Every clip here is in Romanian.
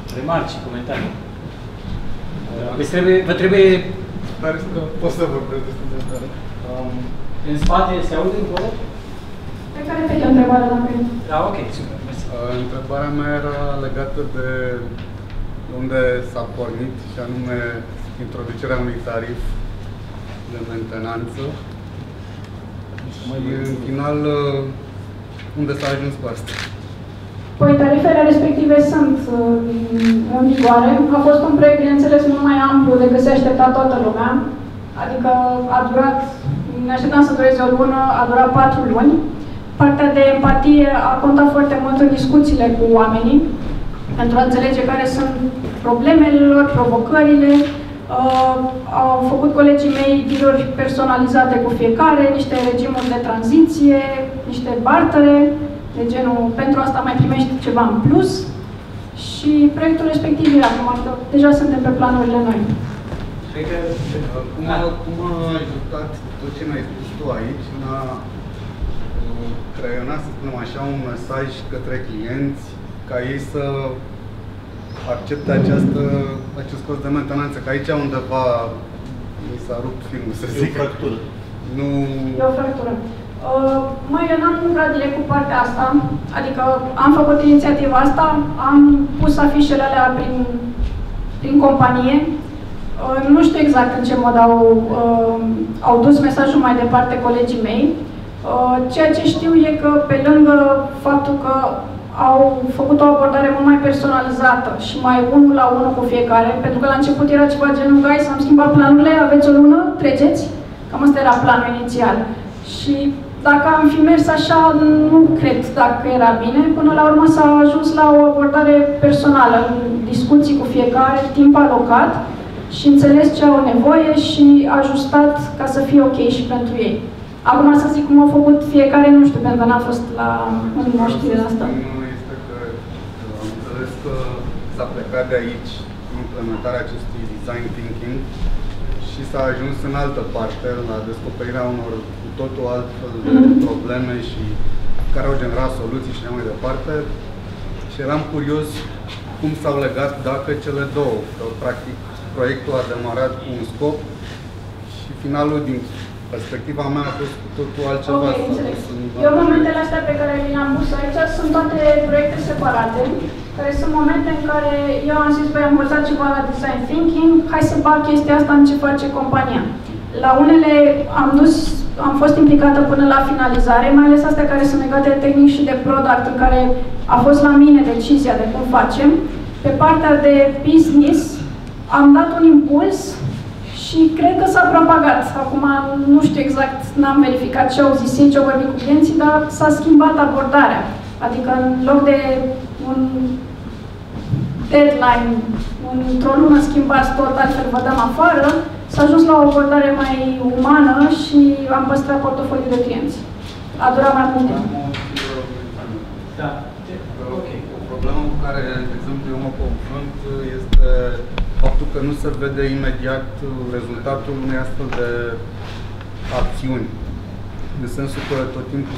remarci, comentarii. Vă trebuie... Sper că pot să vorbesc despre întrebare. În spate se aude încolo? Pe care te întrebarea la mine. Da, ok, super, mersi. Întrebarea mea era legată de unde s-a pornit, și anume introducerea unui tarif de mentenanță. Și în final, unde s-a ajuns cu asta? Păi, tarifele respective sunt în vigoare. A fost un proiect, bineînțeles, mult mai amplu decât se aștepta toată lumea. Adică a durat, ne așteptam să dureze o lună, a durat 4 luni. Partea de empatie a contat foarte mult în discuțiile cu oamenii, pentru a înțelege care sunt problemele lor, provocările. Au făcut colegii mei deal-uri personalizate cu fiecare, niște regimuri de tranziție, niște bartere, de genul, pentru asta mai primești ceva în plus. Și proiectul respectiv era acum, deja suntem pe planurile noi. Cum a ajutat tot ce mi-ai spus tu aici în a creiona, să spunem așa, un mesaj către clienți ca ei să accepte acest cost de mentenanță? Că aici undeva mi s-a rupt filmul, să zic. E o fractură. Nu... E o fractură. Eu n-am lucrat direct cu partea asta, adică am făcut inițiativa asta, am pus afișele alea prin companie. Nu știu exact în ce mod au dus mesajul mai departe colegii mei. Ceea ce știu e că, pe lângă faptul că au făcut o abordare mult mai personalizată și mai unul la unul cu fiecare, pentru că la început era ceva genul, guys, am schimbat planurile, aveți o lună, treceți? Cam asta era planul inițial. Și dacă am fi mers așa, nu cred dacă era bine. Până la urmă s-a ajuns la o abordare personală, discuții cu fiecare, timp alocat și înțeles ce au nevoie și ajustat ca să fie ok și pentru ei. Acum să zic cum au făcut fiecare, nu știu, pentru că n-a fost la știrea asta. Este că am înțeles că s-a plecat de aici implementarea acestui design thinking și s-a ajuns în altă parte, la descoperirea unor cu totul altfel de probleme și care au generat soluții și mai departe. Și eram curios cum s-au legat dacă cele două, că practic proiectul a demarat cu un scop și finalul din perspectiva mea a fost cu totul altceva. Ok, înțeleg. Eu momentele astea pe care le-am pus aici sunt toate proiecte separate, care sunt momente în care eu am zis, băi, am învățat ceva la design thinking, hai să bag chestia asta în ce face compania. La unele am fost implicată până la finalizare, mai ales astea care sunt legate de tehnic și de product, în care a fost la mine decizia de cum facem. Pe partea de business am dat un impuls și cred că s-a propagat. Acum nu știu exact, n-am verificat ce au zis ei, ce au vorbit cu clienții, dar s-a schimbat abordarea. Adică în loc de un deadline, într-o lună schimbați tot, altfel vă dăm afară, s-a ajuns la o abordare mai umană și am păstrat portofoliul de clienți. A durat mai mult timp. Da. O problemă cu care, de exemplu, eu mă confrunt este faptul că nu se vede imediat rezultatul unei astfel de acțiuni. În sensul că tot timpul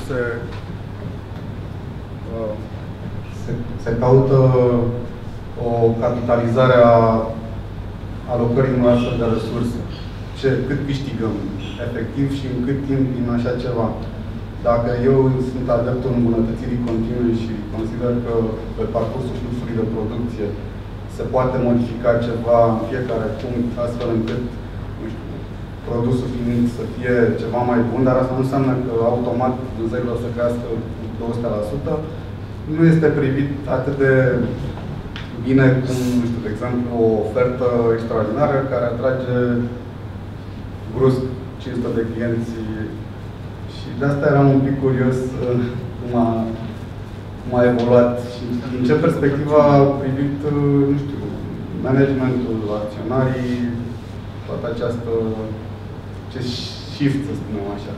se caută o capitalizare a alocării unor astfel de resurse. Cât câștigăm efectiv și în cât timp din așa ceva. Dacă eu sunt adeptul îmbunătățirii continue și consider că pe parcursul fluxului de producție se poate modifica ceva în fiecare punct, astfel încât, nu știu, produsul finit să fie ceva mai bun, dar asta nu înseamnă că automat vânzările o să crească cu 200%. Nu este privit atât de bine cum, nu știu, de exemplu, o ofertă extraordinară care atrage brusc 500 de clienți. Și de asta eram un pic curios cum a evoluat și din ce perspectivă a privit, nu știu, managementul, acționarii, toată acest shift, să spunem așa.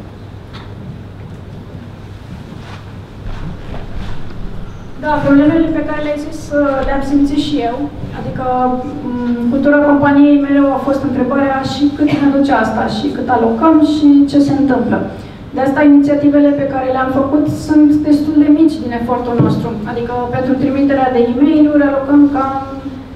Da, problemele pe care le-ai zis le-am simțit și eu. Adică cultura companiei mereu a fost întrebarea și cât ne duce asta, și cât alocăm și ce se întâmplă. De asta inițiativele pe care le-am făcut sunt destul de mici din efortul nostru. Adică pentru trimiterea de e-mail-uri alocăm cam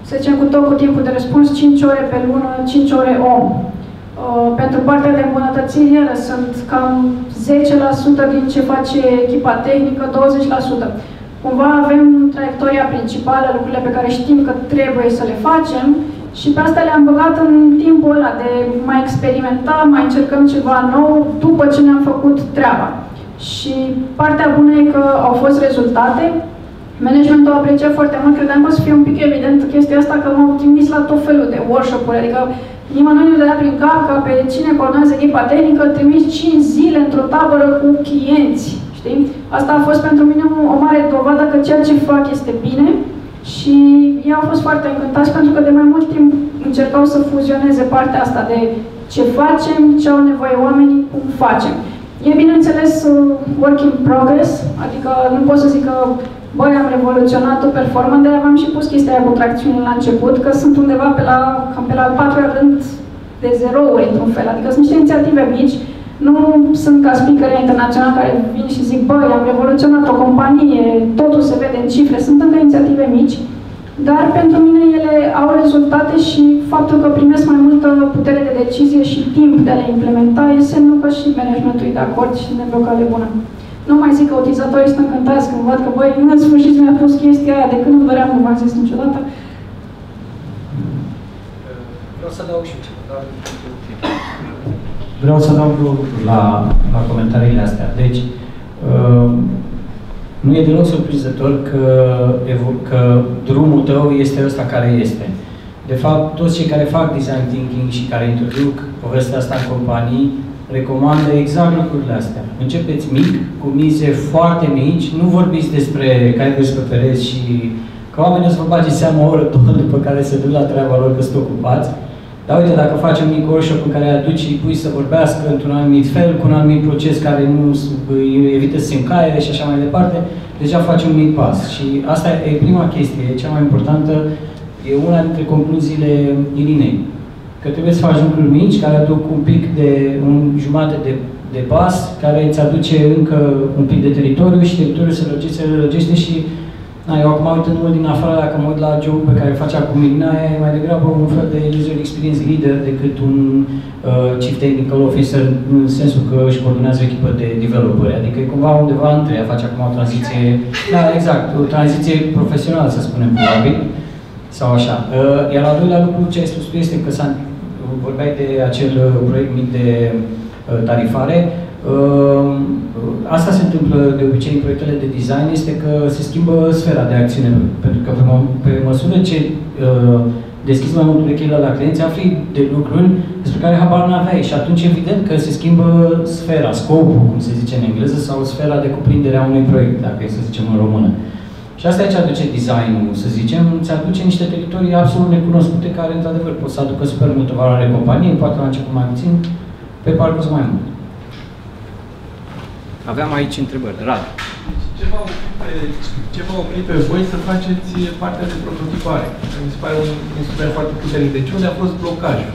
să zicem, cu tot cu timpul de răspuns, 5 ore pe lună, 5 ore om. Pentru partea de îmbunătățiri, sunt cam 10% din ce face echipa tehnică, 20%. Cumva avem traiectoria principală, lucrurile pe care știm că trebuie să le facem și pe asta le-am băgat în timpul ăla de mai experimenta, mai încercăm ceva nou după ce ne-am făcut treaba. Și partea bună e că au fost rezultate. Managementul a apreciat foarte mult, credeam că o să fie un pic evident chestia asta, că m-au trimis la tot felul de workshop-uri, adică nimănui nu dădea prin cap ca pe cine coordonează echipa tehnică, trimis 5 zile într-o tabără cu clienți, știi? Asta a fost pentru mine o mare dovadă că ceea ce fac este bine și ei au fost foarte încântați pentru că de mai mult timp încercau să fuzioneze partea asta de ce facem, ce au nevoie oamenii, cum facem. E bineînțeles work in progress, adică nu pot să zic că băi, am revoluționat o performă, de-aia v-am și pus chestia aia cu tracțiune la început, că sunt undeva cam pe la al 4-lea rând de zerouri, într-un fel. Adică sunt niște inițiative mici, nu sunt ca speakeri internaționali care vin și zic, băi, am revoluționat o companie, totul se vede în cifre, sunt încă inițiative mici, dar pentru mine ele au rezultate și faptul că primesc mai multă putere de decizie și timp de a le implementa e semnul că și managementul e de acord și ne dă o cale bună. Nu mai zic că utilizatorii sunt încântați când văd că, băi, în sfârșit mi-a pus chestia aia, de când nu doream, nu v-am zis niciodată. Vreau să adaug și ceva, dar... Vreau să adaug la comentariile astea. Deci, nu e deloc surprinzător că drumul tău este ăsta care este. De fapt, toți cei care fac design thinking și care introduc povestea asta în companii, recomandă exact lucrurile astea. Începeți mic, cu mize foarte mici, nu vorbiți despre caiuri pe pereți și că oamenii o să vă bage seama o oră, două, după care se duc la treaba lor că sunt ocupați. Dar uite, dacă faci un mic workshop în care aduci și pui să vorbească într-un anumit fel, cu un anumit proces care nu evită să se încaiere și așa mai departe, deja faci un mic pas. Și asta e prima chestie, e cea mai importantă, e una dintre concluziile Irinei. Că trebuie să faci lucruri mici, care aduc un pic de, jumate de pas, care îți aduce încă un pic de teritoriu și teritoriul se lărgește și eu acum uitându-mă din afară, dacă mă uit la job-ul pe care face acum Irina, e mai degrabă un fel de user experience leader decât un chief technical officer, în sensul că își coordonează o echipă de developeri. Adică e cumva undeva între ea, face acum o tranziție, da, exact, o tranziție profesională, să spunem, probabil, sau așa. Iar al doilea lucru ce ai spus tu este că vorbeai de acel proiect mic de tarifare. Asta se întâmplă de obicei în proiectele de design, este că se schimbă sfera de acțiune, pentru că pe măsură ce deschizi mai mult urechile la clienți, afli de lucruri despre care habar n-aveai și atunci evident că se schimbă sfera, scopul, cum se zice în engleză, sau sfera de cuprindere a unui proiect, dacă e să zicem în română. Și asta e ce aduce designul, să zicem, îți aduce niște teritorii absolut necunoscute care, într-adevăr, pot să aducă super multă valoare companiei, poate la început mai puțin, pe parcurs mai mult. Aveam aici întrebări. Rad. Ce v-a oprit pe voi să faceți partea de prototipare? Mi se pare un instrument foarte puternic. Deci unde a fost blocajul?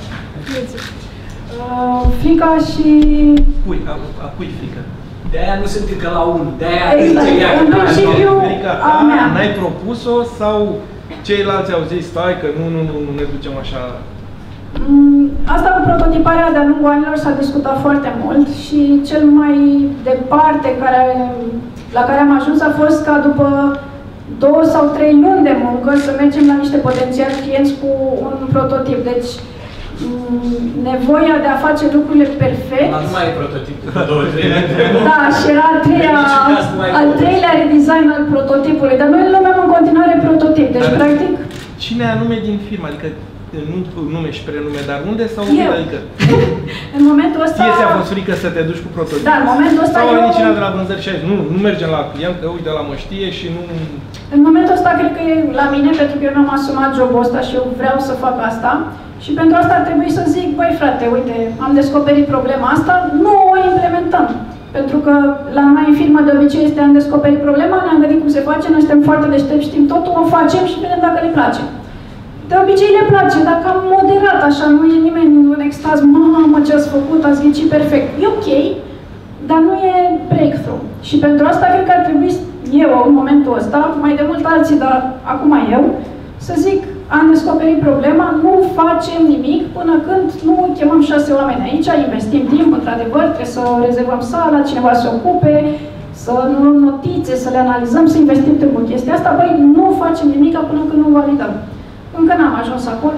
Frica și... A cui frică? De-aia nu sunt încă la 1, de-aia în principiu a mea. N-ai propus-o sau ceilalți au zis, stai că nu ne ducem așa? Asta cu prototiparea de-a lungul anilor s-a discutat foarte mult și cel mai departe la care am ajuns a fost ca după 2 sau 3 luni de muncă să mergem la niște potențiali clienți cu un prototip. Deci nevoia de a face lucrurile perfect. Nu mai e prototipul. 2-3 ani. Da, și era al treilea redesign al prototipului, dar noi îl numim în continuare prototip. Deci, practic... Cine anume din firmă? Adică nu nume și prenume, dar unde sau eu. Adică? În momentul ăsta... Ție ți-a fost frică să te duci cu prototip? Da, în momentul ăsta sau a venit cineva de la vânzări și a zis, nu mergem la client, că uite, la mă știe și nu... În momentul ăsta cred că e la mine, pentru că eu mi-am asumat jobul ăsta și eu vreau să fac asta. Și pentru asta ar trebui să zic, băi frate, uite, am descoperit problema asta, nu o implementăm. Pentru că la noi în firmă de obicei este am descoperit problema, ne-am gândit cum se face, noi suntem foarte deștepți, știm totul, o facem și vedem dacă le place. De obicei le place, dar cam moderat, așa, nu e nimeni în extaz, mamă, ce ați făcut, ați ghicit perfect. E ok, dar nu e breakthrough. Și pentru asta cred că ar trebui eu, în momentul ăsta, mai de mult alții, dar acum eu, să zic, am descoperit problema, nu facem nimic până când nu chemăm 6 oameni aici, investim timp, într-adevăr, trebuie să rezervăm sala, cineva să se ocupe, să nu luăm notițe, să le analizăm, să investim timp în chestia asta. Băi, nu facem nimic până când nu validăm. Încă n-am ajuns acolo.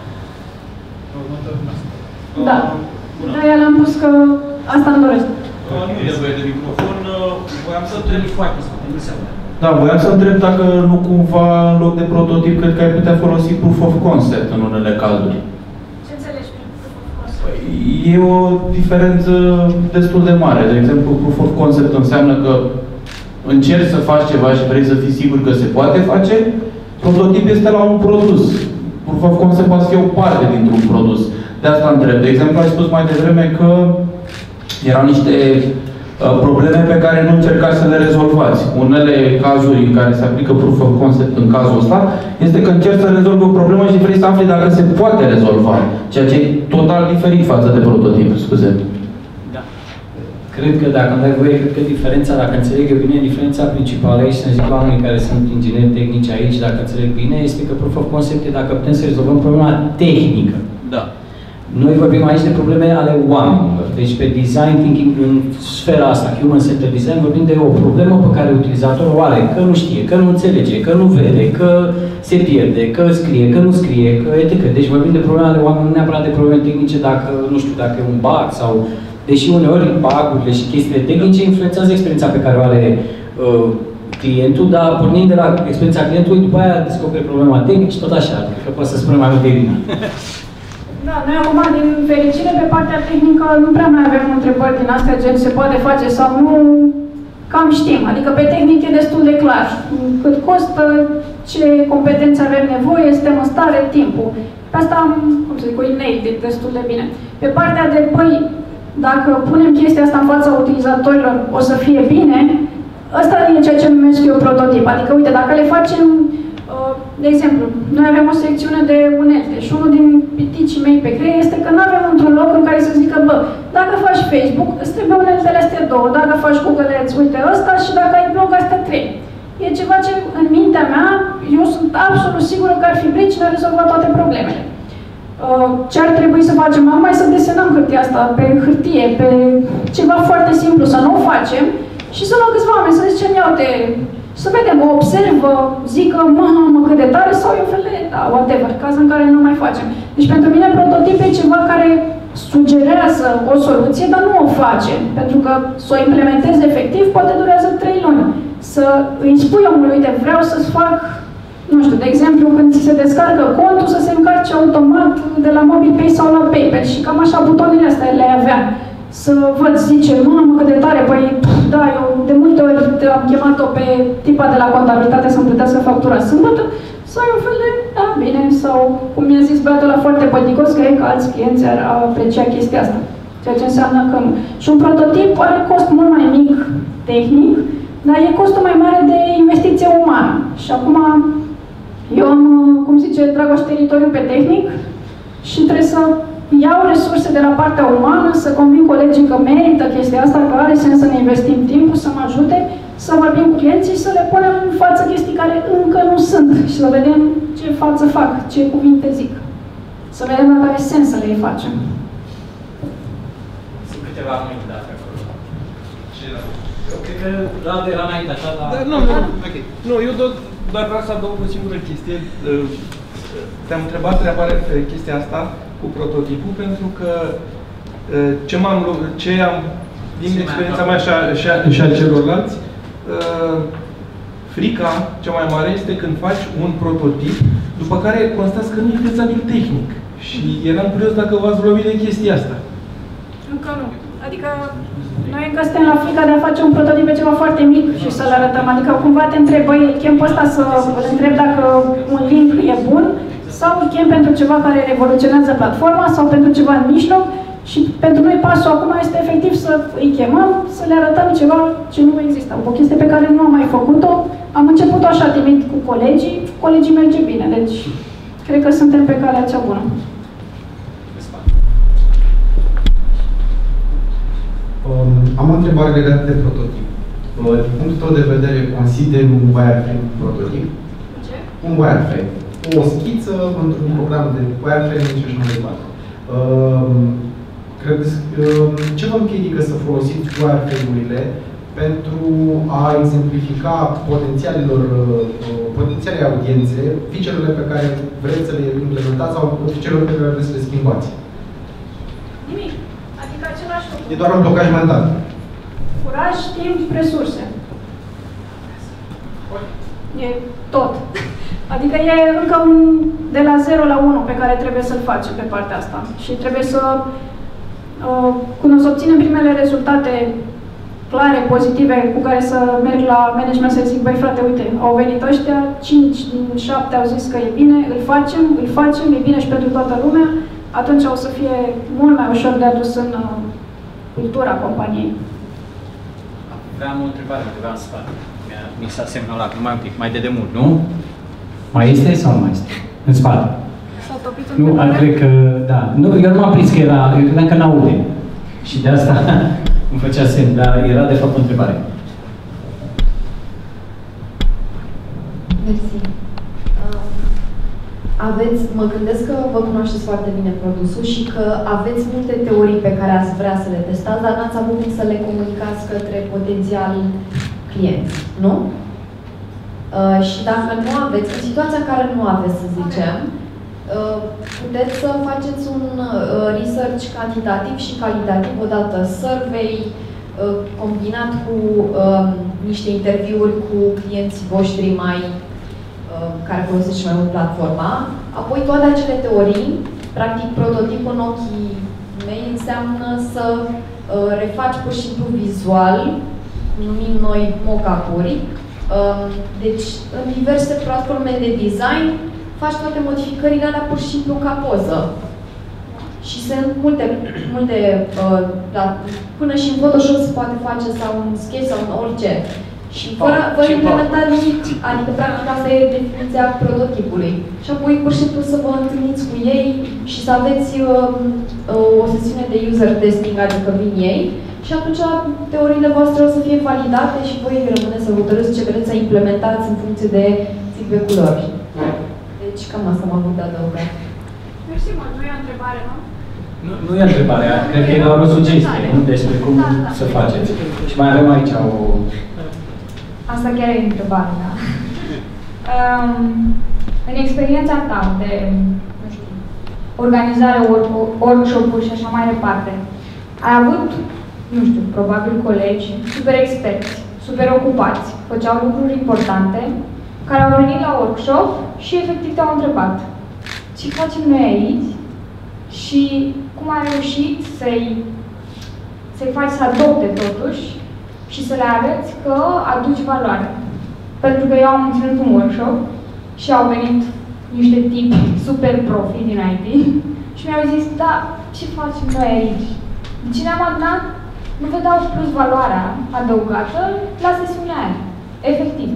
Da. De-aia l-am pus că asta îmi doresc. Nu e nevoie de microfon. Voiam să întreb foarte Da, voiam să întreb dacă nu cumva în loc de prototip, cred că ai putea folosi proof of concept în unele cazuri. Ce înțelegi prin proof of concept? E o diferență destul de mare. De exemplu, proof of concept înseamnă că încerci să faci ceva și vrei să fii sigur că se poate face. Prototip este la un produs. Proof of concept poate fi o parte dintr-un produs. De asta întreb. De exemplu, ai spus mai devreme că erau niște probleme pe care nu încercați să le rezolvați. Unele cazuri în care se aplică proof of concept în cazul ăsta este că încerci să rezolvi o problemă și vrei să afli dacă se poate rezolva. Ceea ce e total diferit față de prototip, scuze. Da. Cred că dacă îmi dai voie, cred că diferența, dacă înțeleg eu bine, diferența principală aici, să zic oamenii care sunt ingineri tehnici aici, dacă înțeleg bine, este că proof of concept e dacă putem să rezolvăm problema tehnică. Da. Noi vorbim aici de probleme ale oamenilor. Deci pe design thinking, în sfera asta, human centered design, vorbim de o problemă pe care utilizatorul o are, că nu știe, că nu înțelege, că nu vede, că se pierde, că scrie, că nu scrie, că etc. Deci vorbim de probleme ale oamenilor, nu neapărat de probleme tehnice, dacă, nu știu, dacă e un bug sau... Deși uneori bug-urile și chestiile tehnice influențează experiența pe care o are clientul, dar pornind de la experiența clientului, după aia descoperi problema tehnică și tot așa. Cred că poate să spunem mai multe Irina. Da, noi acum, din fericire, pe partea tehnică nu prea mai avem întrebări din astea, gen se poate face sau nu, cam știm. Adică pe tehnic e destul de clar. Cât costă, ce competențe avem nevoie, suntem în stare, timpul. Pe asta am, cum să zic, o inailit destul de bine. Pe partea de, păi, dacă punem chestia asta în fața utilizatorilor, o să fie bine, ăsta e ceea ce numesc eu prototip. Adică, uite, dacă le facem, de exemplu, noi avem o secțiune de unelte și unul din piticii mei pe creier este că nu avem într-un loc în care să zică, bă, dacă faci Facebook, îți trebuie uneltele astea 2, dacă faci Google Ads, uite ăsta și dacă ai blog, astea 3. E ceva ce, în mintea mea, eu sunt absolut sigură că ar fi brici ne-ar rezolva toate problemele. Ce ar trebui să facem? Mai să desenăm hârtia asta pe hârtie, pe ceva foarte simplu, să nu o facem și să luăm câțiva oameni, să zicem, ia uite, să vedem, o observă, zică, mamă, cât de tare, sau e un fel de, da, whatever, caz în care nu mai facem. Deci pentru mine prototip e ceva care sugerează o soluție, dar nu o face. Pentru că să o implementezi efectiv poate durează 3 luni. Să îi spui omului, uite, vreau să-ți fac, nu știu, de exemplu, când ți se descarcă contul, să se încarce automat de la MobilePay sau la PayPal și cam așa butonile astea le avea. Să văd, zice, mamă, cât de tare, păi, da, eu de multe ori am chemat-o pe tipa de la contabilitate să-mi plătească factura sâmbătă, sau e un fel de, da, bine, sau, cum mi-a zis băiatul ăla foarte păticos, că e că alți clienți ar aprecia chestia asta. Ceea ce înseamnă că nu. Și un prototip are cost mult mai mic tehnic, dar e costul mai mare de investiție umană. Și acum, eu am, cum zice, Dragoș, teritoriu pe tehnic și trebuie să iau resurse de la partea umană, să convin colegii că merită chestia asta, că are sens să ne investim timpul, să mă ajute, să vorbim cu clienții, să le punem în față chestii care încă nu sunt și să vedem ce față fac, ce cuvinte zic. Să vedem dacă are sens să le facem. Sunt câteva înaintate acolo. Eu cred că Radu era înainte așa, dar... Nu, eu doar vreau să adaug o singură chestie. Te-am întrebat chestia asta cu prototipul, pentru că ce am din experiența mea și a celorlalți, frica cea mai mare este când faci un prototip, după care constați că nu e fezabil tehnic. Și eram curios dacă v-ați lovit de chestia asta. Încă nu. Adică noi încă suntem la frica de a face un prototip pe ceva foarte mic și să-l arătăm. Adică cumva te întreb, băi, chem pe ăsta să îl întreb dacă un link e bun sau îl chem pentru ceva care revoluționează platforma sau pentru ceva în mijloc. Și pentru noi pasul acum este efectiv să îi chemăm, să le arătăm ceva ce nu există. O chestie pe care nu am mai făcut-o. Am început-o așa timid cu colegii merge bine, deci cred că suntem pe calea cea bună. Am o întrebare legată de prototip. Din punctul tău de vedere, consideri un wireframe prototip? Ce? Un wireframe. o schiță într-un program de wireframing și așa mai departe. Ce vă împiedică să folosiți wireframe-urile pentru a exemplifica potențiale audiențe, feature-urile pe care vreți să le implementați sau feature-urile pe care vreți să le schimbați? Nimic. Adică același lucru. E doar un blocaj mental. Curaj, timp, resurse. E tot. Adică e încă un de la 0 la 1 pe care trebuie să-l facem pe partea asta. Și trebuie să, când o să obținem primele rezultate clare, pozitive, cu care să merg la management să zic, băi frate, uite, au venit ăștia, 5 din 7 au zis că e bine, îl facem, e bine și pentru toată lumea, atunci o să fie mult mai ușor de adus în cultura companiei. Aveam o întrebare undeva în spate. Mi s-a semnalat, numai un pic, mai de demult, nu? Mai este sau nu mai este? În spate. S-a topit nu, cred că, da. Nu, eu nu m-am prins că era, eu credeam că n-aude. Și de asta îmi făcea semn, dar era de fapt o întrebare. Mersi. Mă gândesc că vă cunoașteți foarte bine produsul și că aveți multe teorii pe care ați vrea să le testați, dar n-ați avut cum să le comunicați către potențial clienți, nu? Și dacă nu aveți, în situația în care nu aveți, să zicem, puteți să faceți un research cantitativ și calitativ, odată survey, combinat cu niște interviuri cu clienții voștri care folosesc și mai mult platforma. Apoi toate acele teorii, practic prototipul în ochii mei înseamnă să refaci pur și simplu vizual, numim noi mock-up-uri. Deci, în diverse platforme de design, faci toate modificările alea pur și simplu ca poză. Și sunt multe, până și în Photoshop se poate face, sau în Sketch, sau în orice. Și fără implementa nimic, adică practic asta e definiția prototipului. Și apoi pur și simplu să vă întâlniți cu ei și să aveți o sesiune de user testing, adică vin ei. Și atunci teoriile voastre o să fie validate și voi rămâne să hotărâți ce vreți să implementați în funcție de feedback-ul lor. Deci cam asta m-am avut de adăugat. Mersi mult, nu e o întrebare, nu? Nu e întrebarea, cred că e doar o sugestie, nu? Despre cum să faceți. Și mai avem aici o... Asta chiar e întrebare, da. În experiența ta de, nu știu, organizare, workshop-uri și așa mai departe, ai avut, nu știu, probabil colegi super experți, super ocupați, făceau lucruri importante, care au venit la workshop și efectiv te-au întrebat ce facem noi aici și cum ai reușit să-i faci să adopte totuși și să le arăți că aduci valoare. Pentru că eu am ținut un workshop și au venit niște tipi super profi din IT și mi-au zis, da, ce facem noi aici? De ce ne-am adunat? Nu vedeau plus valoarea adăugată la sesiunea aia. Efectiv.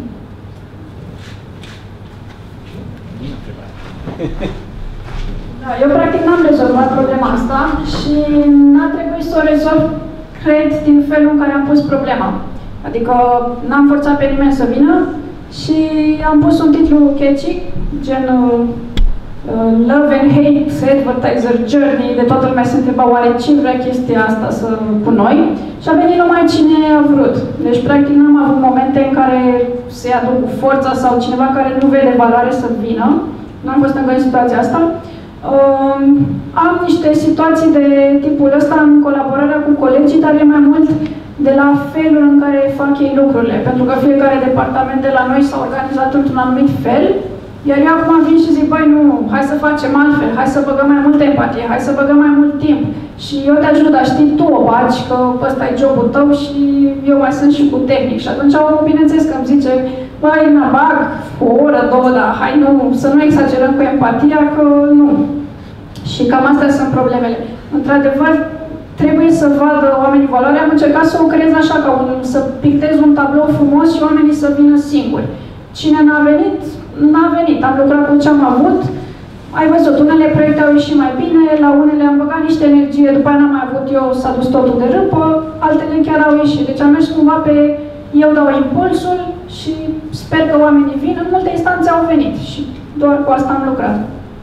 Da, eu practic n-am rezolvat problema asta și n-a trebuit să o rezolv, cred, din felul în care am pus problema. Adică n-am forțat pe nimeni să vină și am pus un titlu catchy, gen Love and Hate Advertiser Journey, de toată lumea se întreba oare ce vrea chestia asta cu noi și a venit numai cine a vrut. Deci practic n-am avut momente în care se aduc cu forța sau cineva care nu vede valoare să vină. Nu am fost încă în situația asta. Am niște situații de tipul ăsta în colaborarea cu colegii, dar e mai mult de la felul în care fac ei lucrurile. Pentru că fiecare departament de la noi s-a organizat într-un anumit fel, iar eu acum vin și zic, băi, nu, hai să facem altfel, hai să băgăm mai multă empatie, hai să băgăm mai mult timp. Și eu te ajut, dar știi, tu o bagi, că ăsta e jobul tău și eu mai sunt și cu tehnic. Și atunci, bineînțeles că îmi zice, băi, na, bag o oră, două, dar hai nu, să nu exagerăm cu empatia, că nu. Și cam astea sunt problemele. Într-adevăr, trebuie să vadă oamenii valoarea. Am încercat să o creez așa, să pictez un tablou frumos și oamenii să vină singuri. Cine n-a venit, n-a venit. Am lucrat cu ce am avut. Ai văzut, unele proiecte au ieșit mai bine, la unele am băgat niște energie, după aia n-am mai avut eu, s-a dus totul de râpă, altele chiar au ieșit. Deci am mers cumva pe eu dau impulsul și sper că oamenii vin. În multe instanțe au venit și doar cu asta am lucrat.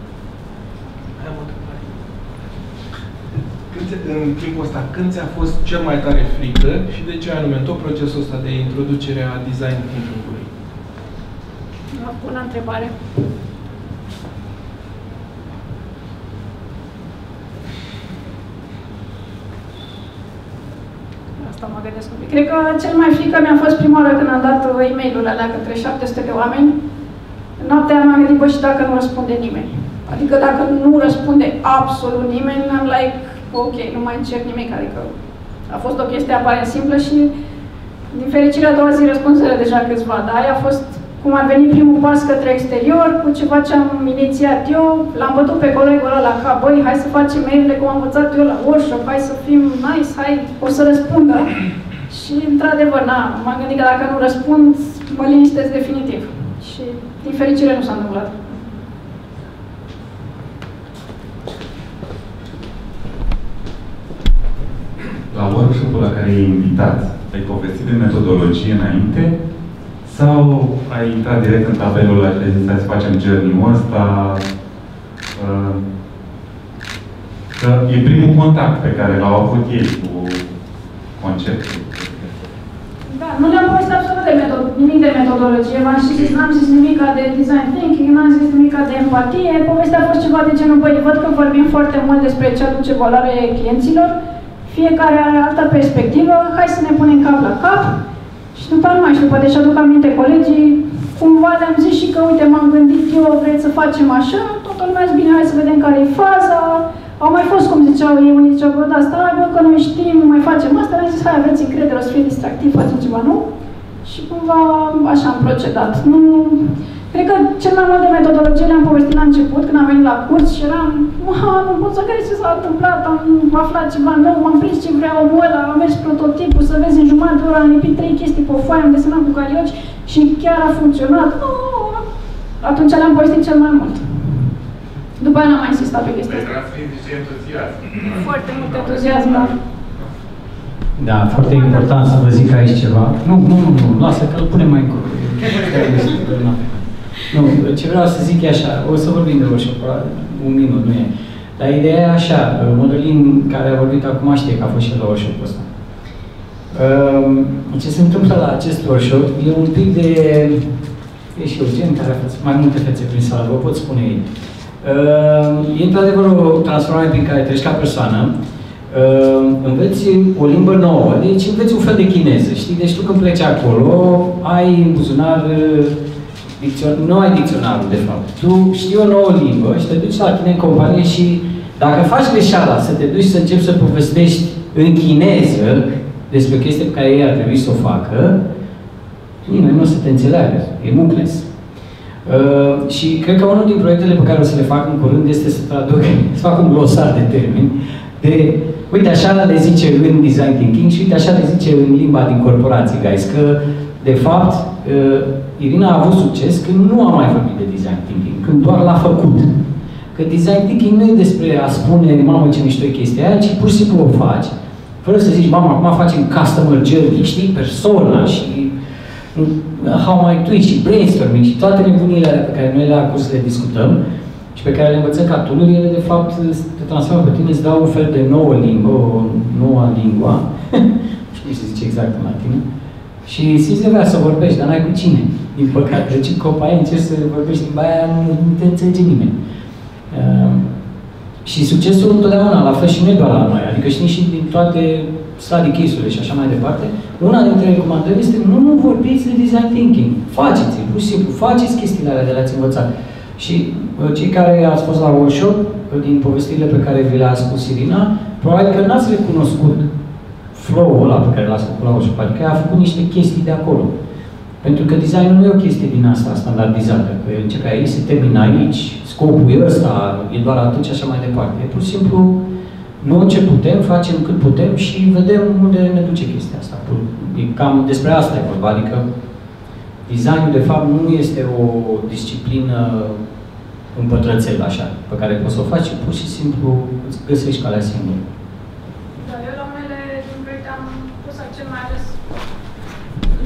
În timpul ăsta, când ți-a fost cel mai tare frică și de ce ai anume tot procesul ăsta de introducere a design thinking-ului? Bună întrebare. Asta mă gândesc un pic. Cred că cel mai frică mi-a fost prima oară când am dat e-mail-ul alea către 700 de oameni. Noaptea m-am gândit, bă, și dacă nu răspunde nimeni? Adică dacă nu răspunde absolut nimeni, am like, ok, nu mai încerc nimic. Adică a fost o chestie aparent simplă și din fericire a doua zi răspunsele deja câțiva, dar aia a fost cum ar veni primul pas către exterior, cu ceva ce am inițiat eu, l-am bătut pe colegul ăla la cap, băi, hai să facem mail-urile cum am învățat eu la workshop, hai să fim nice, hai, o să răspundă. Și, într-adevăr, m-am gândit că dacă nu răspund, mă liniștesc definitiv. Și, din fericire, nu s-a întâmplat. La workshop-ul la care ai invitat, ai povestit de metodologie înainte? Sau ai intrat direct în tabelul ăla și ai zis, hai să facem journey-ul ăsta? Că e primul contact pe care l-au avut ei cu conceptul. Da, nu le-am povestit absolut nimic de metodologie, v-am și zis, n-am zis nimic de design thinking, n-am zis nimic de empatie. Povestea a fost ceva de genul, băi, văd că vorbim foarte mult despre ce aduce valoare clienților, fiecare are altă perspectivă, hai să ne punem cap la cap. Și după nu mai știu, poate și-aduc aminte colegii, cumva le-am zis și că, uite, m-am gândit eu, vreți să facem așa, toată lumea zice, bine, hai să vedem care e faza. Au mai fost, cum ziceau ei, unii ziceau, bă, da, stai, bă, că noi știm, nu mai facem asta, le-am zis, hai, aveți încredere, o să fie distractiv, facem ceva nou. Și cumva așa am procedat. Nu, cred că cel mai mult de metodologie le-am povestit la început, când am venit la curs și eram, nu pot să crezi ce s-a întâmplat, am aflat ceva nou, m-am prins ce vrea omul ăla, am mers prototipul, să vezi în jumătate de oră, am lipit 3 chestii pe o foaie, am desenat cu carioci și chiar a funcționat. Atunci le-am povestit cel mai mult. După aia n-am mai insistat pe chestia asta. Foarte mult entuziasm, da. Da, foarte important să vă zic aici ceva. Nu, lasă că îl punem mai încolo. Nu, ce vreau să zic e așa, o să vorbim de workshop, un minut, nu e. Dar ideea e așa, Mădălin, care a vorbit acum, știe că a fost și la workshop-ul ăsta. Ce se întâmplă la acest workshop e un pic de... E și Eugen, care a fost mai multe fețe prin sală, vă pot spune ei. E într-adevăr o transformare prin care treci ca persoană. Înveți o limbă nouă, deci înveți un fel de chineză, știi? Deci tu când pleci acolo, ai în buzunar, nu ai dicționarul de fapt. Tu știi o nouă limbă și te duci la tine în companie și dacă faci greșeala să te duci să începi să povestești în chineză despre o chestie pe care ei ar trebui să o facă, nimeni nu o să te înțeleagă, e mucles. Și cred că unul din proiectele pe care o să le fac în curând este să fac un glosar de termeni de, uite, așa le zice în design thinking și uite, așa le zice în limba din corporații, guys, că, de fapt, Irina a avut succes când nu a mai vorbit de design thinking, când doar l-a făcut. Că design thinking nu e despre a spune, mamă, ce mișto e chestia aia, ci pur și simplu o faci, fără să zici, mamă, acum facem customer journey, știi, persona și how might do și brainstorming și toate nebunile alea pe care noi la curs le discutăm și pe care le învățăm ca tool-uri, ele de fapt te transformă pe tine, îți dau un fel de nouă limbă, o nouă lingua, nu știu cum se zice exact în latină, și simți nevoia să vorbești, dar n-ai cu cine, din păcate. Deci în companie încerci să vorbești limba aia, nu te înțelege nimeni. Și succesul întotdeauna, la fel și nu e doar la noi, adică și din toate study case-urile și așa mai departe, una dintre recomandări este nu vorbiți de design thinking, faceți-l, pur și simplu, faceți chestiile alea de le-ați învățat. Și cei care ați fost la workshop, din povestirile pe care vi le-a spus Irina, probabil că n-ați recunoscut flow-ul ăla pe care l-ați făcut la workshop, adică a făcut niște chestii de acolo. Pentru că designul nu e o chestie din asta standardizată, că începe aici, se termină aici, scopul e ăsta, e doar atât și așa mai departe. E pur și simplu, luăm ce putem, facem cât putem și vedem unde ne duce chestia asta. Cam despre asta e vorba, adică designul de fapt nu este o disciplină în pătrățel așa, pe care poți să o faci, pur și simplu îți găsești calea singură. Eu la unele din proiecte am pus accent mai ales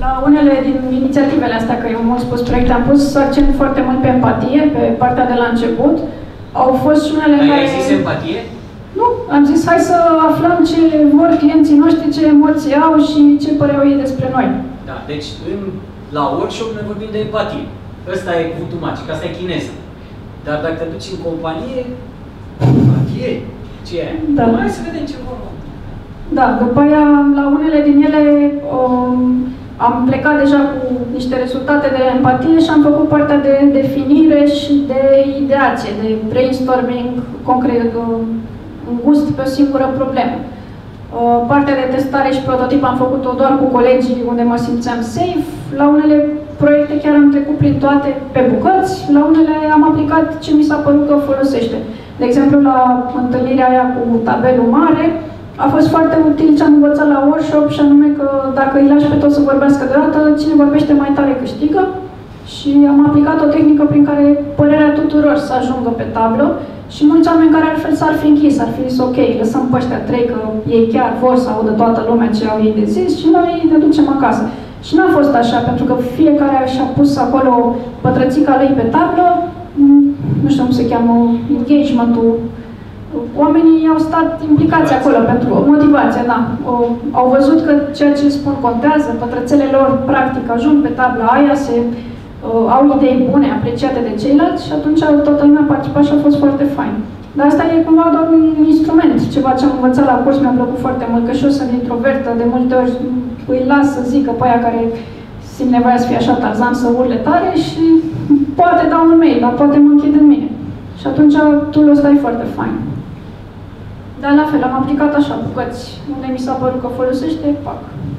La unele din inițiativele astea, că eu mult spus proiecte, am pus accent foarte mult pe empatie, pe partea de la început. Au fost și unele care... Ai zis empatie? Nu, am zis hai să aflăm ce vor clienții noștri, ce emoții au și ce păreau ei despre noi. Da, deci la workshop noi vorbim de empatie. Ăsta e cuvântul magic, asta e chineză. Dar dacă te duci în companie, empatie, ce e? Da. Hai să vedem ce vorba. Da, după aia, la unele din ele am plecat deja cu niște rezultate de empatie și am făcut partea de definire și de ideație, de brainstorming concret, un gust pe o singură problemă. Partea de testare și prototip am făcut-o doar cu colegii unde mă simțeam safe. La unele proiecte chiar am trecut prin toate pe bucăți, la unele am aplicat ce mi s-a părut că folosește. De exemplu, la întâlnirea aia cu tabelul mare, a fost foarte util ce am învățat la workshop și anume că dacă îi lași pe toți să vorbească deodată, cine vorbește mai tare câștigă. Și am aplicat o tehnică prin care părerea tuturor să ajungă pe tablă și mulți oameni care altfel s-ar fi închis, ar fi zis ok, lăsăm pe ăștia trei că ei chiar vor să audă toată lumea ce au ei de zis și noi ne ducem acasă. Și n-a fost așa, pentru că fiecare și-a pus acolo pătrățica lui pe tablă, nu știu cum se cheamă, engagement-ul. Oamenii au stat implicați acolo pentru motivație, da. Au văzut că ceea ce spun contează, pătrățele lor practic ajung pe tabla aia, au idei bune, apreciate de ceilalți și atunci toată lumea a participat și a fost foarte fain. Dar asta e cumva doar un instrument, ceva ce am învățat la curs, mi-a plăcut foarte mult, că și eu sunt introvertă, de multe ori îi las să zică pe aia care simt nevoia să fie așa Tarzan, să urle tare și poate dau un mail, dar poate mă închid în mine. Și atunci tool-ul ăsta e foarte fain. Dar la fel, am aplicat așa bucăți, unde mi s-a părut că folosește, pac.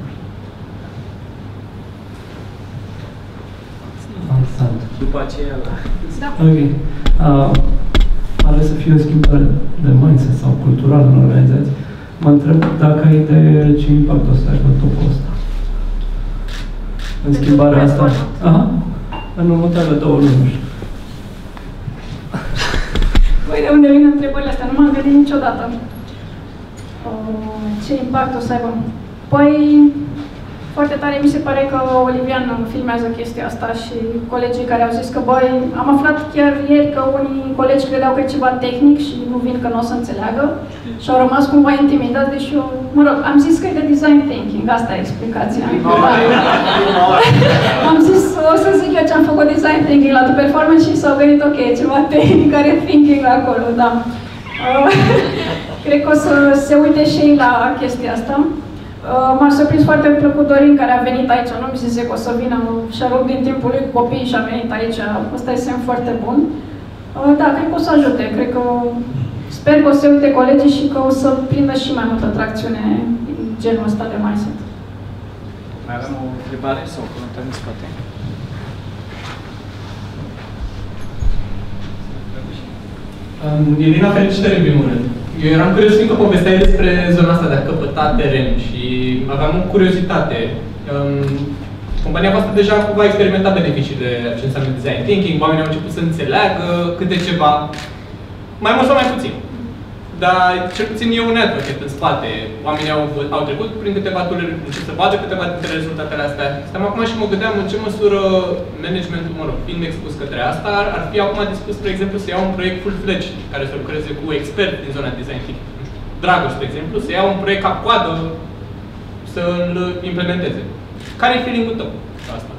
După aceea la... Da. Ok. Are să fie o schimbare de mindset sau culturală în organizație. Mă întreb dacă ai idee ce impact o să aibă topul ăsta. În schimbarea asta. Aha. În următoarele 2 luni, nu știu. Păi de unde vin întrebările astea? Nu m-am gândit niciodată. Ce impact o să aibă? Păi, foarte tare mi se pare că Olivian filmează chestia asta și colegii care au zis că, băi, am aflat chiar ieri că unii colegi credeau că e ceva tehnic și nu vin că nu o să înțeleagă și au rămas cumva intimidați, deși eu, mă rog, am zis că e de design thinking, asta e explicația. Am zis, o să zic eu ce am făcut design thinking la The Performance și s-au gândit, ok, ceva tehnic, care e thinking acolo, da. Cred că o să se uite și ei la chestia asta. M-a surprins foarte plăcut Dorin, care a venit aici, nu mi se zice că o să vină și-a rupt din timpul lui cu copiii și a venit aici. Ăsta e semn foarte bun. Da, cred că o să ajute. Cred că sper că o să uite colegii și că o să prindă și mai multă tracțiune din genul ăsta de mindset. Mai avem o întrebare sau comentarii în spate? Irina, felicitări în primul rând. Eu eram curios fiindcă povesteai despre zona asta de a căpăta teren și aveam o curiozitate. Compania voastră deja cumva a experimentat beneficiile ce înseamnă design thinking, oamenii au început să înțeleagă câte ceva, mai mult sau mai puțin. Dar cel puțin e un advocate în spate. Oamenii au trecut prin câteva tool-uri, încep să vadă câteva dintre rezultatele astea. Stăm acum și mă gândeam în ce măsură managementul, mă rog, fiind expus către asta, ar fi acum dispus, spre exemplu, să ia un proiect full-fledged, care să lucreze cu expert din zona design thinking. Dragoș, spre exemplu, să ia un proiect ca coadă să-l implementeze. Care e feeling-ul tău la asta?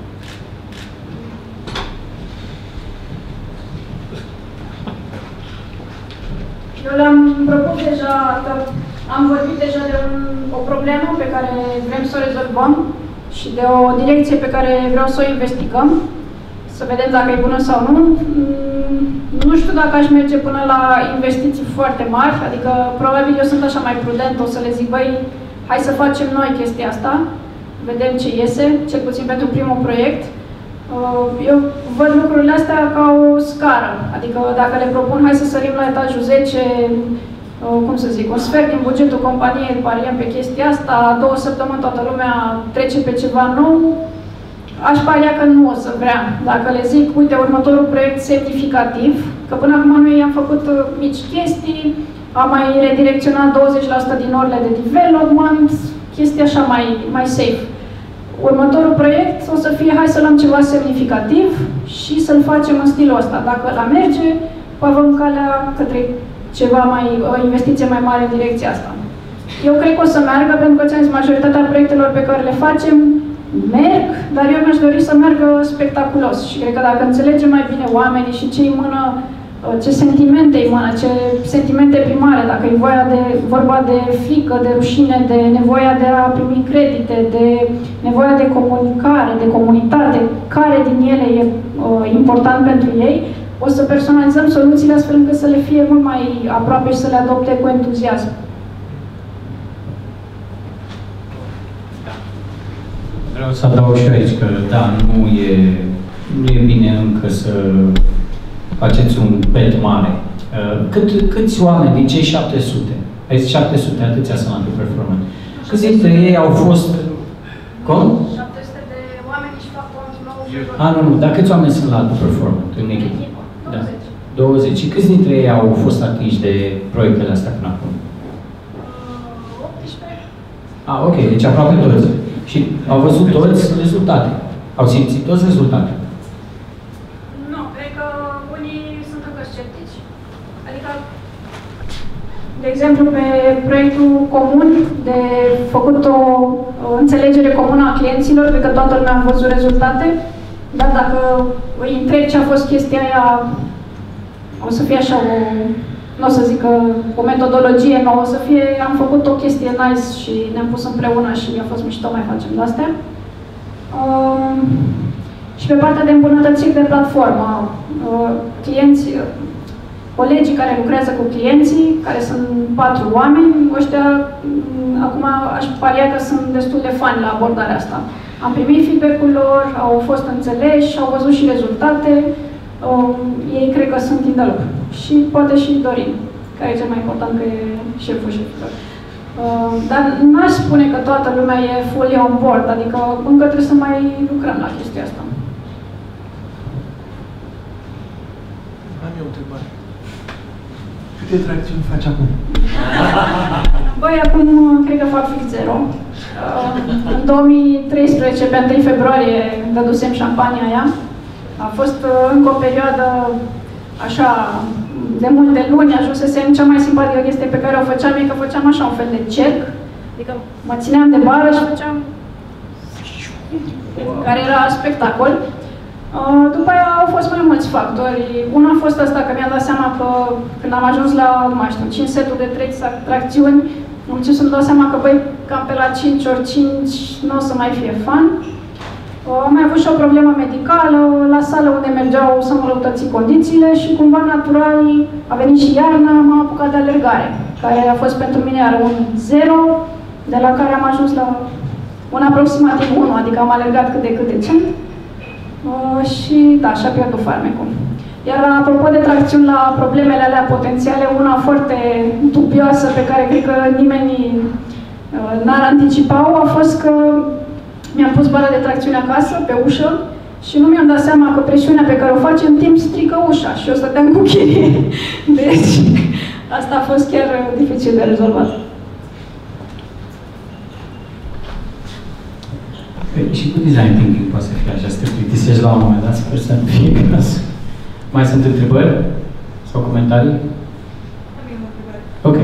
Eu le-am propus deja, am vorbit deja de o problemă pe care vrem să o rezolvăm și de o direcție pe care vreau să o investigăm, să vedem dacă e bună sau nu. Nu știu dacă aș merge până la investiții foarte mari, adică probabil eu sunt așa mai prudent, o să le zic, băi, hai să facem noi chestia asta, vedem ce iese, cel puțin pentru primul proiect. Eu văd lucrurile astea ca o scară, adică dacă le propun, hai să sărim la etajul 10, cum să zic, un sfert din bugetul companiei, pariem pe chestia asta, 2 săptămâni toată lumea trece pe ceva nou, aș paria că nu o să vrea. Dacă le zic, uite, următorul proiect semnificativ, că până acum noi am făcut mici chestii, am mai redirecționat 20% din orele de development, chestii așa mai safe. următorul proiect o să fie hai să luăm ceva semnificativ și să-l facem în stilul ăsta. Dacă la merge, avem calea către ceva mai, o investiție mai mare în direcția asta. Eu cred că o să meargă, pentru că ți-am zis, majoritatea proiectelor pe care le facem merg, dar eu mi-aș dori să meargă spectaculos. Și cred că dacă înțelegem mai bine oamenii și ce-i mână, ce sentimente îi mână, ce sentimente primare, dacă e vorba de frică, de rușine, de nevoia de a primi credite, de nevoia de comunicare, de comunitate, care din ele e important pentru ei, o să personalizăm soluțiile astfel încât să le fie mult mai aproape și să le adopte cu entuziasm. Vreau să adaug și aici că, da, nu e bine încă să faceți un bet mare. Câți oameni din cei 700, ai zis 700, atâția sunt underperformant, câți dintre ei au fost... Cum? 700 de oameni și fac 9. Nu, dar câți oameni sunt la underperformant în echipă? 20. Da. 20. Și câți dintre ei au fost atinși de proiectele astea până acum? 18. Ok, deci aproape toți. Și au văzut toți rezultate. Au simțit toți rezultate. Nu, cred că unii sunt încă sceptici. Adică, de exemplu, pe proiectul comun de făcut o înțelegere comună a clienților, cred că toată lumea a văzut rezultate, dar dacă îi întreb ce a fost chestia aia, o să fie așa nu o să zic că o metodologie nouă, o să fie, am făcut o chestie nice și ne-am pus împreună și a fost mișto, mai facem de-astea. Și pe partea de îmbunătățiri de platformă, colegii care lucrează cu clienții, care sunt 4 oameni, ăștia, acum aș paria că sunt destul de fani la abordarea asta. Am primit feedback-ul lor, au fost înțeleși, au văzut și rezultate, ei cred că sunt in the loop. Și poate și Dorin, care e cel mai important, că e șeful șefilor. Dar n-aș spune că toată lumea e fully on board, adică încă trebuie să mai lucrăm la chestia asta. Am eu o întrebare. Câte tracțiuni faci acum? Băi, acum cred că fac fix 0. În 2013, pe 1 februarie, dădusem șampania aia. A fost încă o perioadă așa, de multe luni, ajunsesem cea mai simpatică chestie pe care o făceam, e că făceam așa un fel de cerc. Adică mă țineam de bară și făceam... care era spectacol. După aia au fost mai mulți factori. Una a fost asta, că mi-am dat seama că când am ajuns la, nu mai știu, 5 seturi de 3 tracțiuni, am început să-mi dau seama că, băi, cam pe la 5x5 nu o să mai fie fun. Am mai avut și o problemă medicală, la sală unde mergeau să-mi înrăutăți condițiile și cumva natural a venit și iarna, m-am apucat de alergare, care a fost pentru mine iar un 0, de la care am ajuns la un aproximativ 1, adică am alergat cât de cât decent. Și da, și-a pierdut farmecul. Iar apropo de tracțiuni la problemele alea potențiale, una foarte dubioasă pe care cred că nimeni n-ar anticipa-o a fost că mi-am pus bara de tracțiune acasă, pe ușă, și nu mi-am dat seama că presiunea pe care o face în timp strică ușa și eu stăteam cu chirie. Deci, asta a fost chiar dificil de rezolvat. Și cu design thinking poate să fie așa, să te plictisești la un moment dat, sper să nu fie caz. Mai sunt întrebări? Sau comentarii? Ok.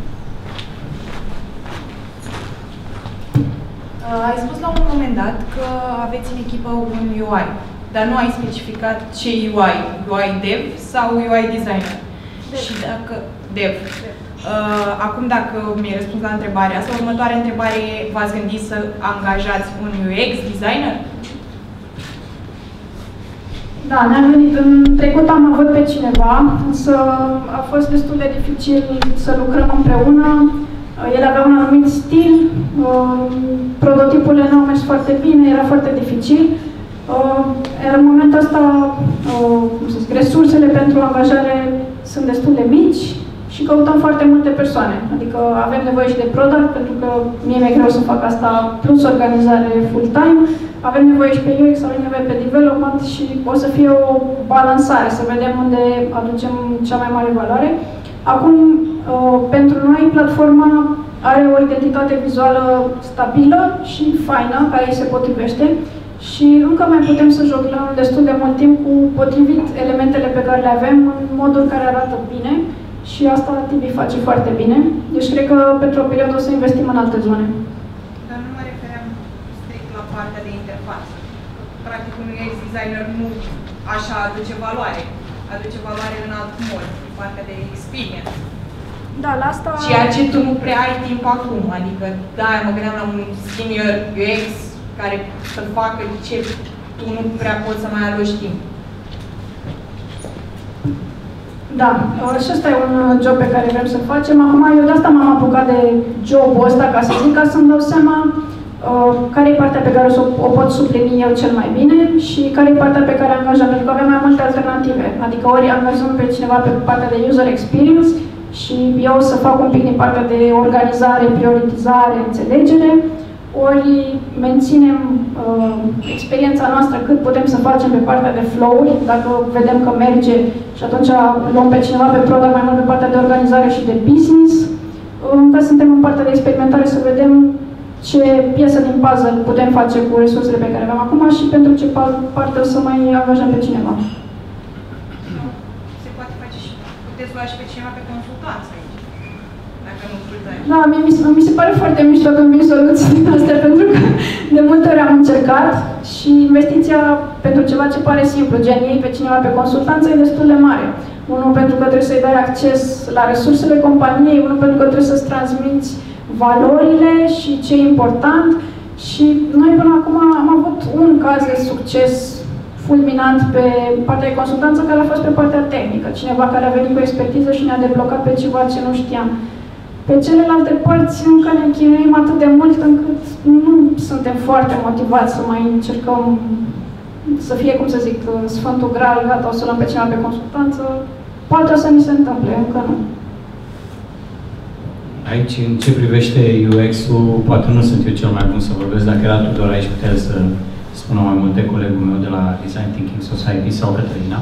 Ai spus la un moment dat că aveți în echipă un UI, dar nu ai specificat ce UI, UI dev sau UI designer. Și dacă dev. Acum, dacă mi-ai răspuns la întrebarea asta, următoarea întrebare e, v-ați gândit să angajați un UX designer? Da, ne-am gândit. În trecut am avut pe cineva, însă a fost destul de dificil să lucrăm împreună. El avea un anumit stil, prototipurile nu au mers foarte bine, era foarte dificil. Iar în momentul ăsta, resursele pentru angajare sunt destul de mici și căutăm foarte multe persoane. Adică avem nevoie și de product, pentru că mie mi-e greu să fac asta, plus organizare full-time. Avem nevoie și pe UX, avem nevoie pe development și o să fie o balansare, să vedem unde aducem cea mai mare valoare. Acum, pentru noi, platforma are o identitate vizuală stabilă și faină, care îi se potrivește. Și încă mai putem să jucăm destul de mult timp cu potrivit elementele pe care le avem în moduri care arată bine și asta Tibi face foarte bine. Deci cred că pentru o perioadă o să investim în alte zone. Dar nu mă refeream strict la partea de interfață. Practic un UX designer nu așa aduce valoare. Aduce valoare în alt mod, partea de experience. Da, la asta... Ceea ce tu nu prea ai timp acum, adică da, mă gândeam la un senior UX care să facă ce tu nu prea poți să mai aloci timp. Da, și ăsta e un job pe care vrem să-l facem. Acum, eu de asta m-am apucat de jobul ăsta, ca să zic, ca să-mi dau seama care e partea pe care o pot suplini eu cel mai bine și care e partea pe care angajăm, pentru că avem mai multe alternative. Adică ori angajăm pe cineva pe partea de user experience și eu să fac un pic din partea de organizare, prioritizare, înțelegere, ori menținem experiența noastră cât putem să facem pe partea de flow-uri, dacă vedem că merge și atunci luăm pe cineva pe product, mai mult pe partea de organizare și de business. Încă suntem în partea de experimentare să vedem ce piesă din puzzle putem face cu resursele pe care avem acum și pentru ce parte o să mai angajăm pe cineva. Se poate face și puteți lua și pe cineva pe consultanță aici, dacă nu full-time. Da, mi se pare foarte mișto când vin soluții astea, pentru că de multe ori am încercat și investiția pentru ceva ce pare simplu, gen iei pe cineva pe consultanță, e destul de mare. Unul pentru că trebuie să-i dai acces la resursele companiei, unul pentru că trebuie să-ți transmiți valorile și ce e important. Și noi până acum am avut un caz de succes fulminant pe partea de consultanță care a fost pe partea tehnică. Cineva care a venit cu expertiză și ne-a deblocat pe ceva ce nu știam. Pe celelalte părți încă ne chinuim atât de mult încât nu suntem foarte motivați să mai încercăm să fie, cum să zic, Sfântul Graal, gata, o să luăm pe cineva pe consultanță. Poate o să ni se întâmple, încă nu. Aici, în ce privește UX-ul, poate nu sunt eu cel mai bun să vorbesc. Dacă era Tudor aici, putea să spună mai multe colegul meu de la Design Thinking Society sau Cătălina.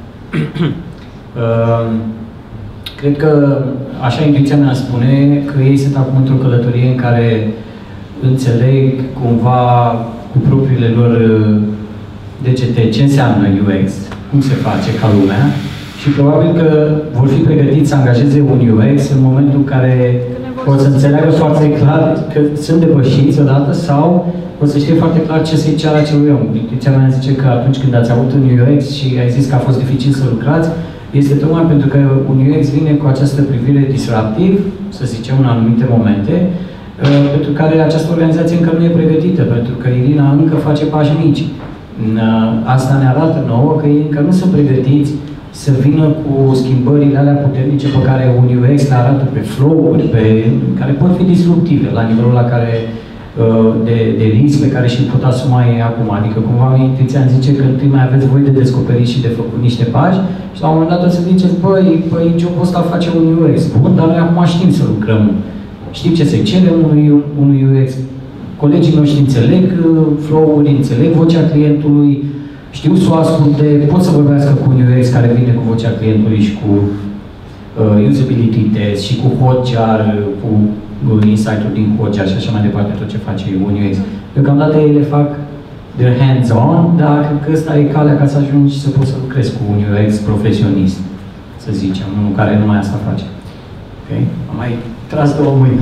Cred că, așa intuiția mea spune, că ei sunt acum într-o călătorie în care înțeleg cumva cu propriile lor degete ce înseamnă UX, cum se face ca lumea și probabil că vor fi pregătiți să angajeze un UX în momentul în care o să înțeleagă foarte clar că sunt depășiți odată sau o să știe foarte clar ce se-i ceară acelui om. Intuiția mea zice că atunci când ați avut un UX și ai zis că a fost dificil să lucrați, este tocmai pentru că un UX vine cu această privire disruptiv, să zicem, în anumite momente, pentru care această organizație încă nu e pregătită, pentru că Irina încă face pași mici. Asta ne arată nouă că ei încă nu sunt pregătiți să vină cu schimbările alea puternice pe care un UX le arată pe flow-uri, care pot fi disruptive la nivelul la care de risc pe care și-l pot asuma ei acum. Adică cumva intuiția îmi zice că întâi mai aveți voi de descoperit și de făcut niște pași și la un moment dat o să ziceți, băi, jobul ăsta face un UX. Bun, dar noi acum știm să lucrăm. Știm ce se cere unui UX. Colegii noștri înțeleg flow-uri, înțeleg vocea clientului, știu să o asculte, pot să vorbească cu un UX care vine cu vocea clientului și cu usability test și cu Hotjar, cu insight-uri din Hotjar și așa mai departe, tot ce face un UX. Deocamdată ele fac their hands-on, dar cred că ăsta e calea ca să ajungi să poți să lucrezi cu un UX profesionist, să zicem, unul care numai asta face. Ok? Am mai tras două mâini.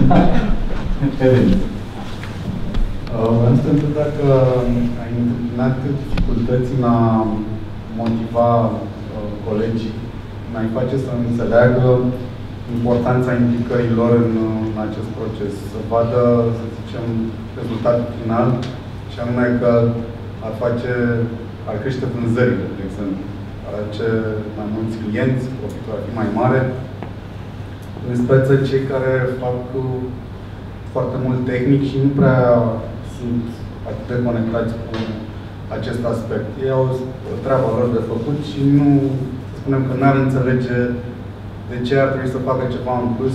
Vreau să te întreb dacă ai întâmpinat dificultăți în a motiva colegii, în a-i face să înțeleagă importanța implicării lor în acest proces, să vadă, să zicem, rezultatul final, și anume că ar crește vânzările, de exemplu, ar aduce mai mulți clienți, profitul ar fi mai mare, în speță cei care fac foarte mult tehnic și nu prea sunt atât de conectați cu acest aspect. Ei au treaba lor de făcut și nu, să spunem că n-ar înțelege de ce ar trebui să facă ceva în plus,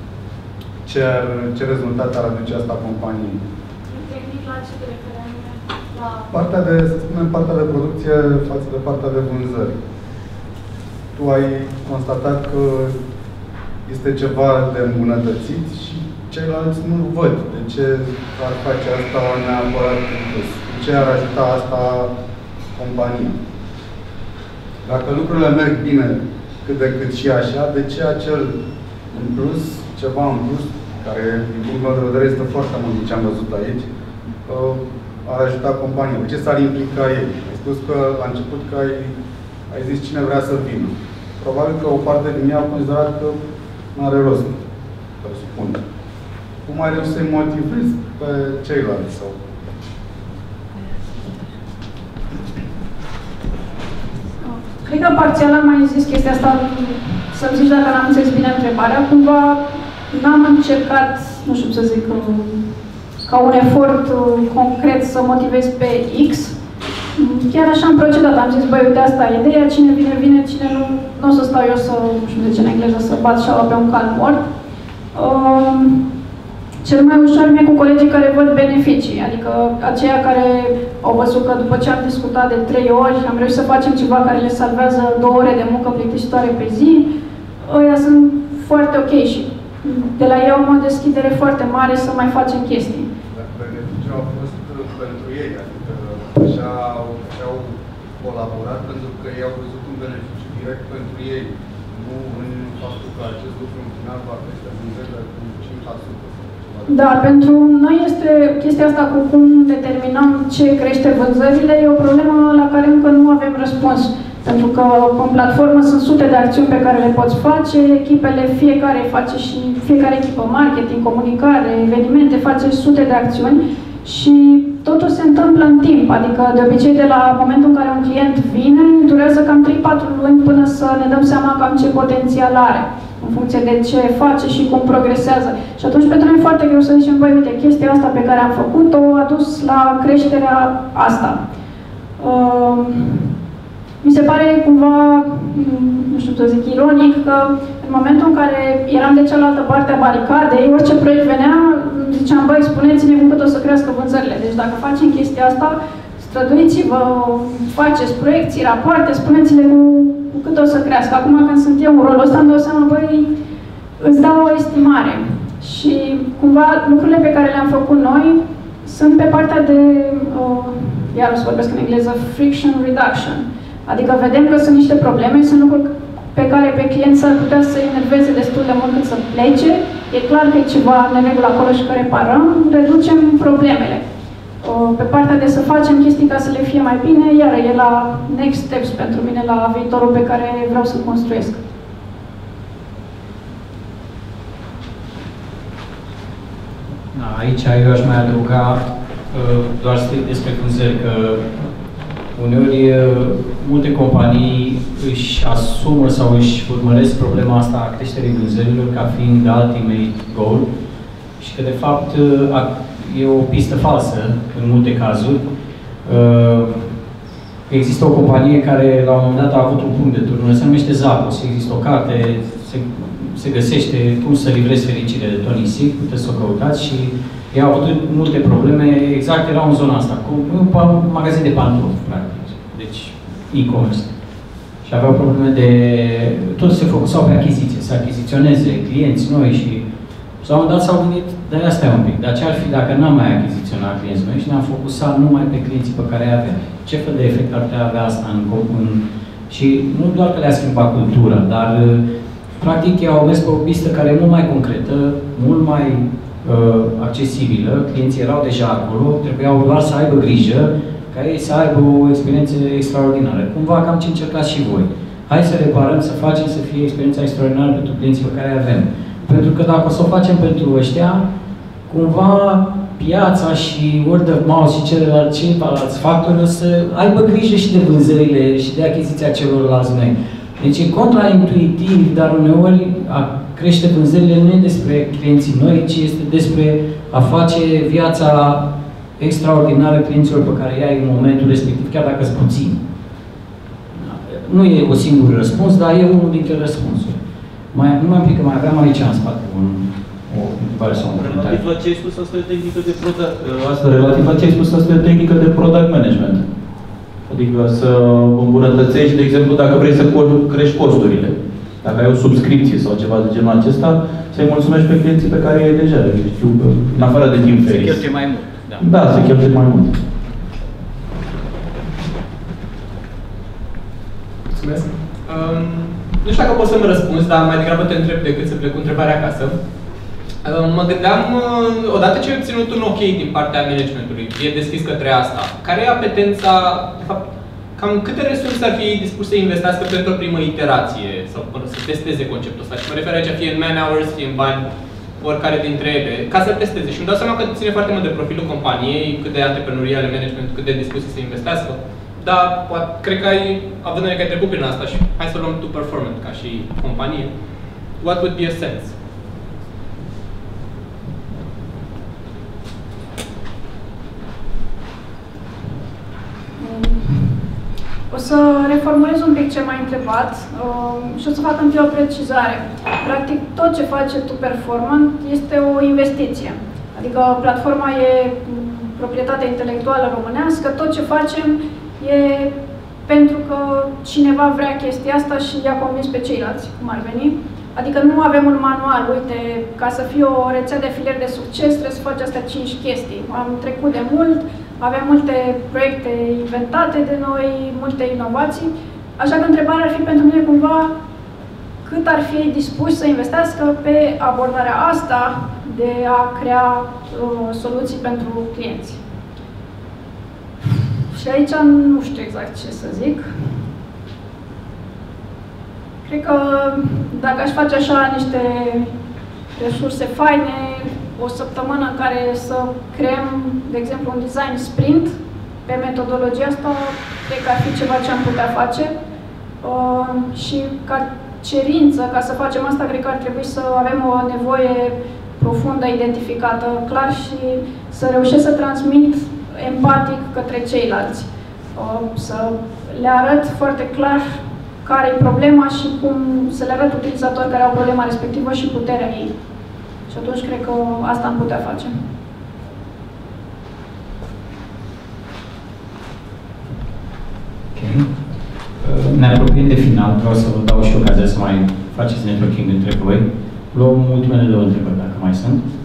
ce rezultat ar aduce asta companiei. Tehnic, la ce te referi? Partea de, să spunem, partea de producție față de partea de vânzări. Tu ai constatat că este ceva de îmbunătățit și ceilalți nu văd de ce ar face asta neapărat în plus. De ce ar ajuta asta compania? Dacă lucrurile merg bine cât de cât și așa, de ce acel în plus, ceva în plus, care din punctul meu de vedere este foarte mult din ce am văzut aici, ar ajuta compania? De ce s-ar implica ei? Ai spus că la început că ai zis cine vrea să vină. Probabil că o parte din ea a considerat că nu are rost, presupun. Cum ai reușit să-i motivezi pe ceilalți? Sau? Cred că parțial am mai zis chestia asta, să-mi zici dacă n-am înțeles bine întrebarea. Cumva n-am încercat, nu știu să zic, ca un efort concret să motivez pe X. Chiar așa am procedat, am zis, băi, uite, asta e ideea, cine vine, vine, cine nu o să stau eu să, nu știu de ce în engleză, să bat șaua pe un cal mort. Cel mai ușor mi-e cu colegii care văd beneficii, adică aceia care au văzut că după ce am discutat de 3 ori, am reușit să facem ceva care le salvează 2 ore de muncă plictisitoare pe zi, ăia sunt foarte ok și de la ei am o deschidere foarte mare să mai facem chestii. Beneficiul a fost pentru ei, adică așa au colaborat pentru că ei au văzut un beneficiu direct pentru ei, nu în faptul că acest lucru în final va crește vânzările cu 5%. Da, pentru noi este chestia asta cu cum determinăm ce crește vânzările, e o problemă la care încă nu avem răspuns. Pentru că în platformă sunt sute de acțiuni pe care le poți face, echipele, fiecare echipă, marketing, comunicare, evenimente, face sute de acțiuni și totul se întâmplă în timp. Adică, de obicei, de la momentul în care un client vine, durează cam 3-4 luni până să ne dăm seama cam ce potențial are, în funcție de ce face și cum progresează. Și atunci, pentru noi e foarte greu să zicem, băi, uite, chestia asta pe care am făcut-o a dus la creșterea asta. Mi se pare cumva, nu știu să zic, ironic că în momentul în care eram de cealaltă parte a baricadei, orice proiect venea, ziceam, băi, spuneți-ne cum cât o să crească vânzările. Deci dacă facem chestia asta, străduiți-vă, faceți proiecții, rapoarte, spuneți-le cu cât o să crească. Acum când sunt eu în rolul ăsta, îmi dau seama, băi, îți dau o estimare. Și cumva lucrurile pe care le-am făcut noi sunt pe partea de, iar o să vorbesc în engleză, friction reduction. Adică vedem că sunt niște probleme, sunt lucruri pe care pe client s-ar putea să-i enerveze destul de mult cât să plece. E clar că e ceva neregulă acolo și că reparăm, reducem problemele. Pe partea de să facem chestii ca să le fie mai bine, iar e la next steps pentru mine, la viitorul pe care vreau să-l construiesc. Aici eu aș mai adăuga doar despre vânzări, că uneori multe companii își asumă sau își urmăresc problema asta a creșterii vânzărilor ca fiind ultimate goal și că de fapt e o pistă falsă în multe cazuri. Există o companie care la un moment dat a avut un punct de turnure, se numește Zappos. Există o carte, se găsește cum să livrezi fericire de Tony Sick, puteți să o căutați și ei au avut multe probleme, exact erau în zona asta, cu un magazin de pantofi, practic, deci e-commerce. Și aveau probleme de... Toți se focusau pe achiziție, să achiziționeze clienți noi și la un moment dat s-au gândit, dar asta e un pic, dar ce ar fi dacă n-am mai achiziționat clienți noi și ne-am focusat numai pe clienții pe care îi avem? Ce fel de efect ar putea avea asta în... Și nu doar că le-a schimbat cultura, dar practic ei au mers pe o pistă care e mult mai concretă, mult mai accesibilă, clienții erau deja acolo, trebuiau doar să aibă grijă ca ei să aibă o experiență extraordinară. Cumva cam ce încercați și voi. Hai să reparăm, să facem să fie experiența extraordinară pentru clienții pe care îi avem. Pentru că dacă o să o facem pentru ăștia, cumva piața și word of mouth și ceilalți factori o să aibă grijă și de vânzările și de achiziția celorlalți noi. Deci e contraintuitiv, dar uneori a crește vânzările nu e despre clienții noi, ci este despre a face viața extraordinară clienților pe care îi ai în momentul respectiv, chiar dacă sunt puțini. Nu e o singură răspuns, dar e unul dintre răspunsuri. Nu mai pică, mai aveam aici în spate o întrebare sau un comentariu. Relativ la ce ai spus, asta e tehnică de product. Asta, relativ la ce ai spus, asta e tehnică de product management. Adică să îmbunătățești, de exemplu, dacă vrei să crești costurile. Dacă ai o subscripție sau ceva de genul acesta, să-i mulțumești pe clienții pe care i-ai deja. Știu, în afară de Tim Ferriss. Se cheltuie mai mult. Da, se cheltuie mai mult. Mulțumesc. Nu știu dacă poți să-mi răspunzi, dar mai degrabă te întreb decât să plec cu întrebarea acasă. Mă gândeam, odată ce ai obținut un ok din partea managementului, e deschis către asta, care e apetența, de fapt, cam câte resurse ar fi dispus să investească pentru o primă iterație sau să testeze conceptul ăsta? Și mă refer aici fie în man-hours, fie în bani, oricare dintre ele, ca să testeze. Și îmi dau seama că ține foarte mult de profilul companiei, cât de antreprenoriale management, cât de dispus să investească. Dar cred că având în vedere că ai trecut prin asta și hai să luăm tu performant ca și companie, what would be a sense? O să reformulez un pic ce m-ai întrebat și o să fac întâi o precizare. Practic, tot ce face tu performant este o investiție. Adică platforma e proprietate intelectuală românească, tot ce facem e pentru că cineva vrea chestia asta și i-a convins pe ceilalți, cum ar veni. Adică nu avem un manual, uite, ca să fie o rețea de afilieri de succes trebuie să faci astea 5 chestii. Am trecut de mult, avem multe proiecte inventate de noi, multe inovații, așa că întrebarea ar fi pentru mine cumva cât ar fi dispuși să investească pe abordarea asta de a crea soluții pentru clienți. Și aici nu știu exact ce să zic. Cred că dacă aș face așa niște resurse faine, o săptămână în care să creăm, de exemplu, un design sprint pe metodologia asta, cred că ar fi ceva ce am putea face. Și ca cerință, ca să facem asta, cred că ar trebui să avem o nevoie profundă identificată, clar, și să reușesc să transmit empatic către ceilalți. Să le arăt foarte clar care e problema și cum să le arăt utilizatori care au problema respectivă și puterea ei. Și atunci cred că asta am putea face. Ok. Ne apropiem de final. Vreau să vă dau și ocazia să mai faceți networking între voi. Luăm ultimele 2 întrebări, dacă mai sunt.